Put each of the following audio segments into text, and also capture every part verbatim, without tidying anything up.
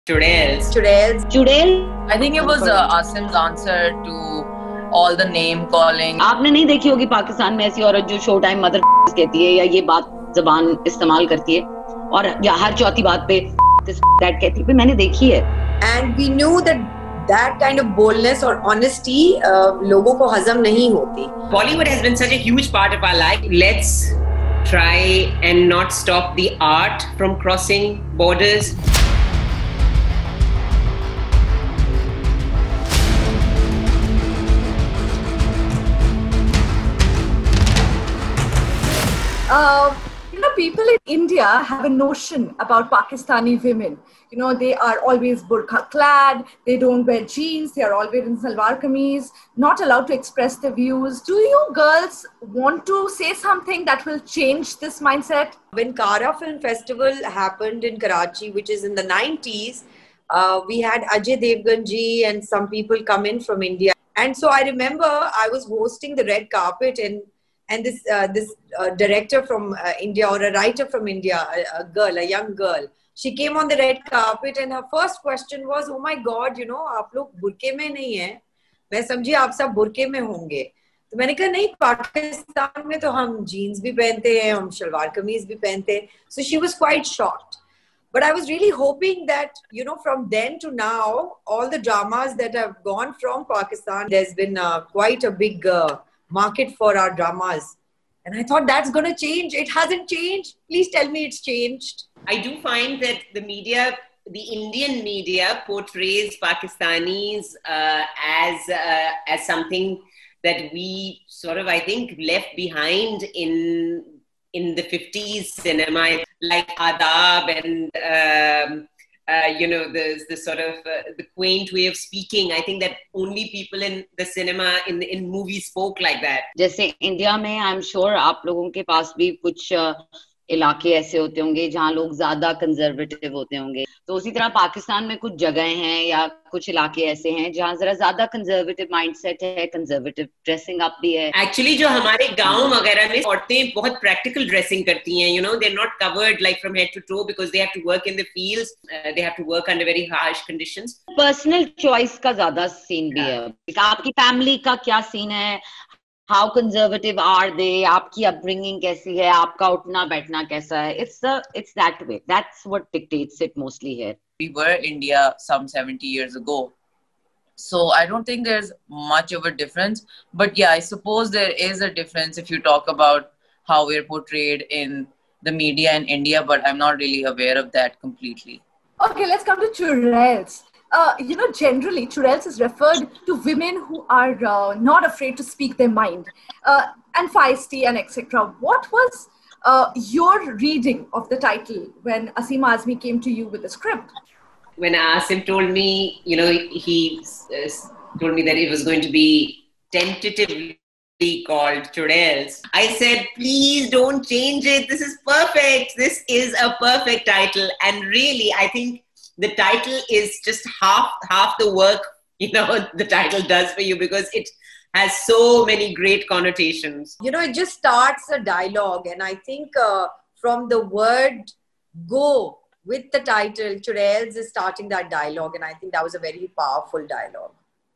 Chudels. Chudels. चुड़ैल I think it was uh, Asim's answer to all the name calling. आपने नहीं देखी होगी पाकिस्तान में ऐसी औरत जो शो टाइम मदर कहती है या ये बात जबान इस्तेमाल करती है और या हर चौथी बात पे दैट कहती है, मैंने देखी है. And we knew that that kind of boldness or honesty uh, लोगों को हजम नहीं होती. Bollywood has been such a huge part of our life. Let's try and not stop the art from crossing borders. Uh, you know, people in India have a notion about Pakistani women. You know, they are always burqa clad, they don't wear jeans, they are always in salwar kameez, not allowed to express their views. Do you girls want to say something that will change this mindset? When Kara Film Festival happened in Karachi, which is in the nineties, uh, we had Ajay Devgan ji and some people come in from India. And so I remember I was hosting the red carpet and And this uh, this uh, director from uh, India or a writer from India, a, a girl, a young girl, she came on the red carpet and her first question was, "Oh my God, you know, आप लोग बुरके में नहीं हैं? मैं समझी आप सब बुरके में होंगे." तो मैंने कहा नहीं, पाकिस्तान में तो हम जीन्स भी पहनते हैं, हम शलवार कमीज भी पहनते हैं. So she was quite shocked. But I was really hoping that, you know, from then to now, all the dramas that have gone from Pakistan, there's been uh, quite a big uh, market for our dramas. And I thought that's going to change. It hasn't changed. Please tell me it's changed. I do find that the media, the Indian media, portrays Pakistanis uh, as uh, as something that we sort of, I think, left behind in in the fifties cinema, like Adab and um, Uh, you know, there's the sort of uh, the quaint way of speaking. I think that only people in the cinema, in in movies, spoke like that. जैसे India में I am sure आप लोगों के पास भी कुछ इलाके ऐसे होते होंगे जहाँ लोग ज्यादा कंजर्वेटिव होते होंगे, तो उसी तरह पाकिस्तान में कुछ जगह हैं या कुछ इलाके ऐसे हैं जहाँ जरा ज्यादा कंजर्वेटिव माइंडसेट है, कंजर्वेटिव ड्रेसिंग अप भी है. एक्चुअली जो हमारे गांव वगैरह में औरतें बहुत प्रैक्टिकल ड्रेसिंग करती हैं, you know, they are not covered like from head to toe because they have to work in the fields, they have to work under very harsh conditions. Personal choice का ज्यादा scene भी है. आपकी family का क्या scene है? How conservative are they? आपकी upbringing कैसी है? आपका उठना बैठना कैसा है? It's the it's that way. That's what dictates it mostly here. We were India some seventy years ago, so I don't think there's much of a difference. But yeah, I suppose there is a difference if you talk about how we're portrayed in the media in India. But I'm not really aware of that completely. Okay, let's come to churels. Uh, you know, generally, churels is referred to women who are uh, not afraid to speak their mind uh, and feisty and et cetera. What was uh, your reading of the title when Asim Azmi came to you with the script? When Asim told me, you know, he uh, told me that it was going to be tentatively called Chudels, I said, please don't change it. This is perfect. This is a perfect title. And really, I think the title is just half half the work, you know, the title does for you because it has so many great connotations. You know, it just starts a dialogue. And I think uh, from the word go with the title, Chudels is starting that dialogue. And I think that was a very powerful dialogue.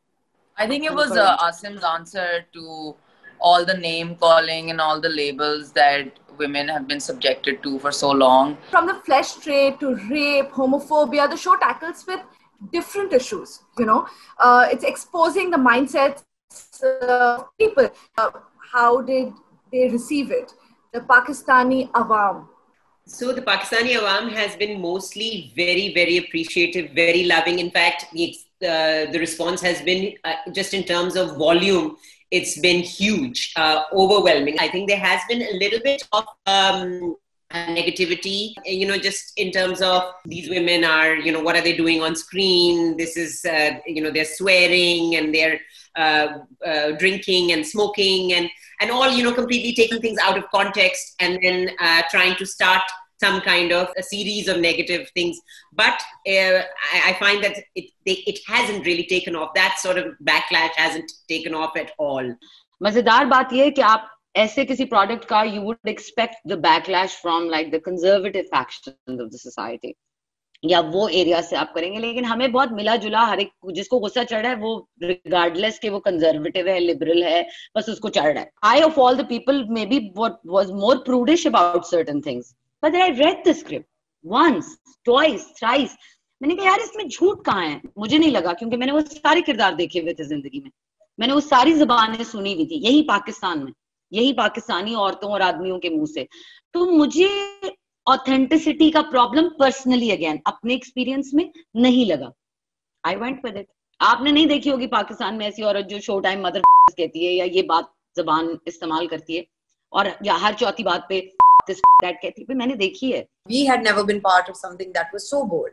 I think it was uh, Asim's answer to all the name calling and all the labels that women have been subjected to for so long. From the flesh trade to rape, homophobia, the show tackles with different issues, you know. Uh, it's exposing the mindsets of people. Uh, how did they receive it? The Pakistani Awam. So the Pakistani Awam has been mostly very, very appreciative, very loving. In fact, the, uh, the response has been, uh, just in terms of volume, it's been huge, uh, overwhelming. I think there has been a little bit of um, negativity, you know, just in terms of these women are, you know, what are they doing on screen? This is, uh, you know, they're swearing and they're uh, uh, drinking and smoking and, and all, you know, completely taking things out of context and then uh, trying to start some kind of a series of negative things. But uh, I, I find that it they, it hasn't really taken off. That sort of backlash hasn't taken off at all. मजेदार बात ये है कि आप ऐसे किसी product का you would expect the backlash from like the conservative factions of the society. या वो एरिया से आप करेंगे, लेकिन हमें बहुत मिला जुला, हर एक जिसको गुस्सा चढ़ रहा है वो रिगार्डलेस के वो कंजर्वेटिव है, लिबरल है, बस उसको चढ़ रहा है. I of all the people may be what was more prudish about certain things, but I read the script once twice thrice. मैंने कहा यार इसमें झूठ कहाँ है. मुझे नहीं लगा, क्योंकि मैंने वो सारे किरदार देखे हुए थे जिंदगी में, मैंने वो सारी जुबानें सुनी हुई थी यही पाकिस्तान में, यही पाकिस्तानी औरतों और आदमियों के मुंह से. तो मुझे ऑथेंटिसिटी का प्रॉब्लम पर्सनली अगेन अपने एक्सपीरियंस में नहीं लगा. I went with it. आपने नहीं देखी होगी पाकिस्तान में ऐसी औरत जो शो टाइम मदर कहती है या ये बात जबान इस्तेमाल करती है और या हर चौथी बात पे दैट कहती है. मैंने देखी है. We had never been part of something that was so bold,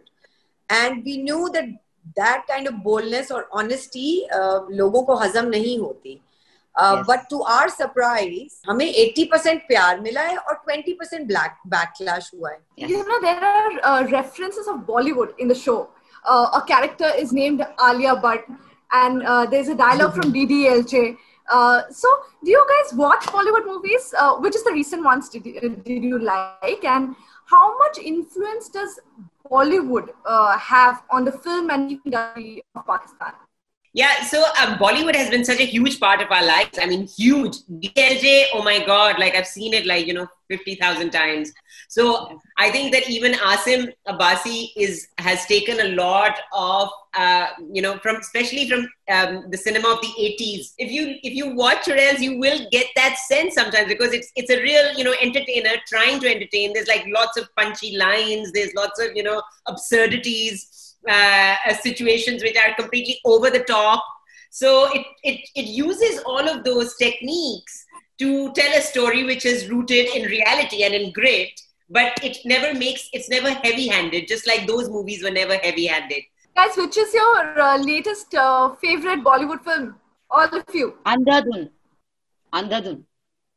and we knew that that kind of boldness or honesty uh, लोगों को हजम नहीं होती. Uh, yes. But to our surprise, हमें eighty percent प्यार मिला है और twenty percent black backlash हुआ है. Yes. You know, there are uh, references of Bollywood in the show. Uh, a character is named Alia Bhatt, and uh, there's a dialogue from D D L J. Uh, so, do you guys watch Bollywood movies? Uh, which is the recent ones did you, did you like? And how much influence does Bollywood uh, have on the film and industry of Pakistan? Yeah, so um, Bollywood has been such a huge part of our lives. I mean, huge. D L J, oh my God, like I've seen it like, you know, fifty thousand times. So I think that even Asim Abbasi is has taken a lot of, uh, you know, from especially from um, the cinema of the eighties. If you if you watch Churels, you will get that sense sometimes because it's it's a real, you know, entertainer trying to entertain. There's like lots of punchy lines. There's lots of, you know, absurdities. Uh, uh, situations which are completely over the top. So it, it, it uses all of those techniques to tell a story which is rooted in reality and in grit, but it never makes, it's never heavy-handed, just like those movies were never heavy-handed. Guys, which is your uh, latest uh, favorite Bollywood film? All of you. Andhadhun. Andhadhun.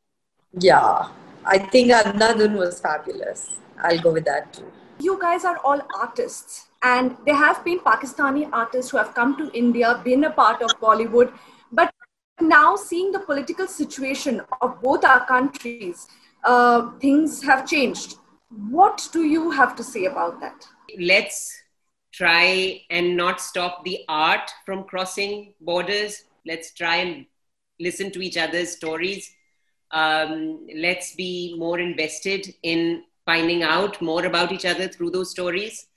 Yeah, I think Andhadhun was fabulous. I'll go with that too. You guys are all artists. And there have been Pakistani artists who have come to India, been a part of Bollywood. But now seeing the political situation of both our countries, uh, things have changed. What do you have to say about that? Let's try and not stop the art from crossing borders. Let's try and listen to each other's stories. Um, let's be more invested in finding out more about each other through those stories.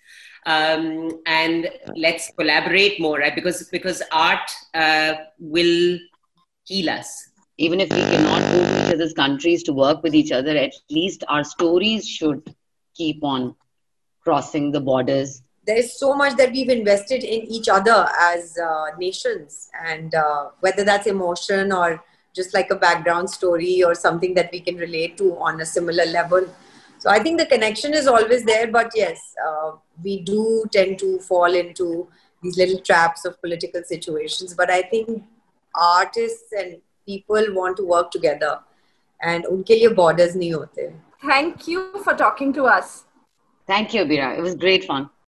Um, and let's collaborate more, right? Because because art uh, will heal us. Even if we cannot go to each other's countries to work with each other, at least our stories should keep on crossing the borders. There is so much that we've invested in each other as uh, nations, and uh, whether that's emotion or just like a background story or something that we can relate to on a similar level. So I think the connection is always there, but yes, uh, we do tend to fall into these little traps of political situations. But I think artists and people want to work together, and unke liye borders nahi hote. Thank you for talking to us. Thank you, Abira. It was great fun.